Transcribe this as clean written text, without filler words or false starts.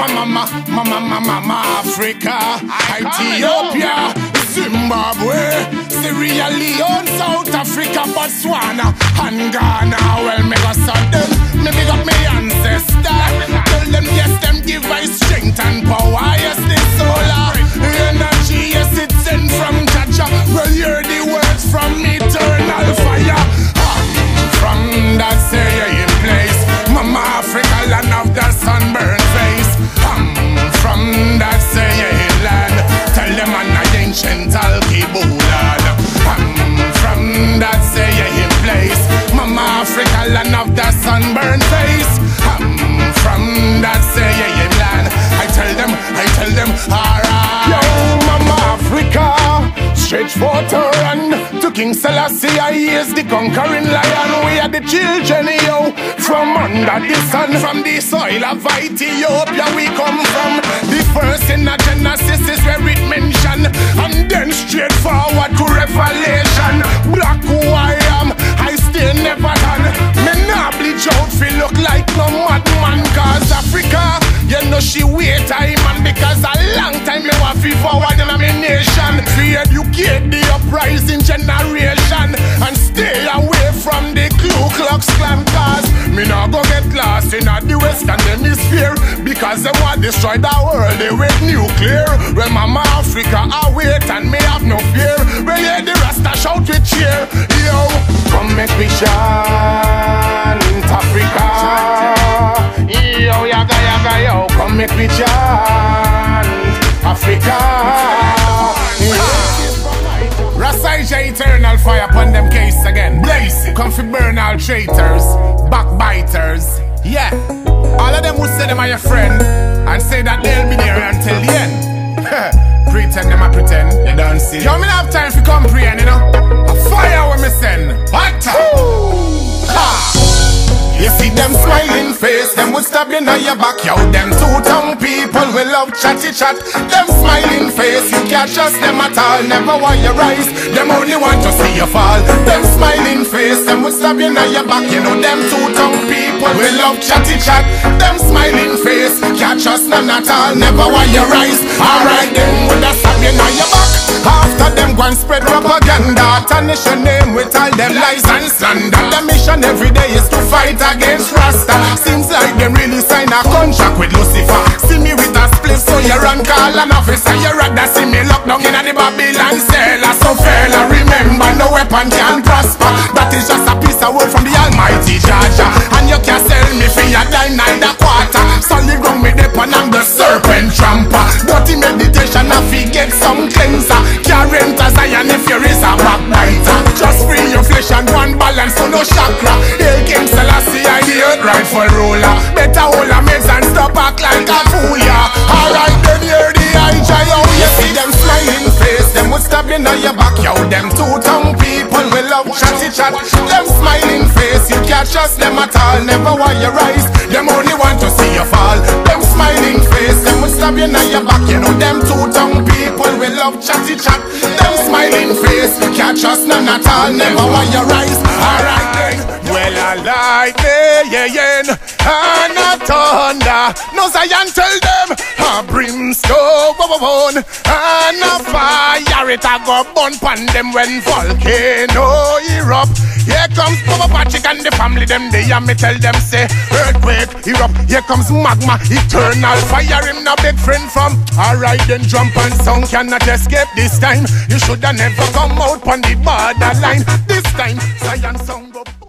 Africa, Ethiopia, Zimbabwe, Sierra Leone, South Africa, Botswana, and Ghana. Well, me go sudden, me big up me ancestor. Tell them yes, them give I strength and power. Yes, the solar energy, yes, it's sent from Jaja. Well, hear the words from eternal fire. From that say in place, Mama Africa, land of the sunburned face. From that saying land, tell them an ancient Alkibulan. From that saying place, Mama Africa, land of the sunburned face. From that saying land, I tell them, alright. Yo, Mama Africa, stretch forth her hand to King Selassie, he is the conquering lion. We are the children, yo, from under the sun. From the soil of Ethiopia we come from. The first in the Genesis is where it mentioned, and then straight forward to Revelation. Black who I am, I still never done. Me nah bleach out, feel look like no madman. Cause Africa, you know she wait time, and because a long time you want to forward in a nation. We educate the uprising generation and stay away from the Ku Klux Klan. Cause me not go get lost in the Western Hemisphere, because they want to destroy the world they with nuclear. Well, Mama Africa, I wait and me have no fear. Well, yeah, the Rasta shout with cheer. Yo, come make me chant Africa. Yo, yaga yaga yo, come make me chant Africa. Ras Ijah eternal fire upon them case again. Blaze, come fi burn all traitors, backbiters. Yeah, all of them who say them are your friend and say that they'll be there until the end. Pretend them a pretend, you don't see. Yo, me have time for comprehend, you know. A fire when me send. What? You see them smiling face, them would stab you in your back. Yo, them two-tongue people will love chatty chat. Them smiling face, you can't trust them at all. Never want you rise, them only want to see you fall. Them smiling face, them would stab you in your back. You know them two-tongue people will love chatty chat. Them smiling face, can't trust none at all. Never want you rise. Alright, them would stab you in your back. After them go and spread propaganda, tarnish your name with all them lies and slander. The mission every day is to fight against Rasta. Seems like them really sign a contract with Lucifer. See me with a split, so you run call an officer. You rather see me locked down in the Babylon cellar. So fella, remember no weapon can prosper. That is just a piece of word from the Almighty Jaja. And you can't sell me for your dime neither quarter. Solid ground me dip and I'm the serpent tramper. Dirty meditation I get some cleanser. Can't enter Zion if you is a backbiter. Just free your flesh and one balance so no chakra. Hail King Selassie, I the earth rightful ruler. Better hold a meds and stop act like a fool, yeah. Alright then hear the Ijah, yo. You see them smiling face, them would stab in your back, yo. Them two-tongue people will love chatty chat. Them smiling face, you can't trust them at all. Never want you rise, them only want to see you fall. Them smiling face, them would stab in your back, you know. Them two-tongue people will love chatty chat. Them smiling face, can't trust none at all. Never want you rise. Alright then. Well, I like the and a thunder. No Zion tell them a brimstone and a fire. It a go burn pan them when volcano erupt. Here comes Papa Patrick and the family them they and me tell them say earthquake erupt. Here comes magma, eternal fire. Him no big friend from. Alright then, jump and sound cannot escape this time. You shoulda never come out on the borderline. This time Zion sound go.